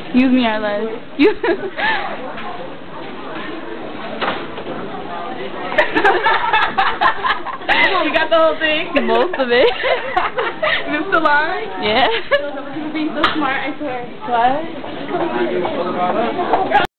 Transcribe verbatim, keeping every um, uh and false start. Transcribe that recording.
Use me, eyelash. You. You got the whole thing? Most of it. Mister Lawrence? Yeah. You're being so smart, I swear. What?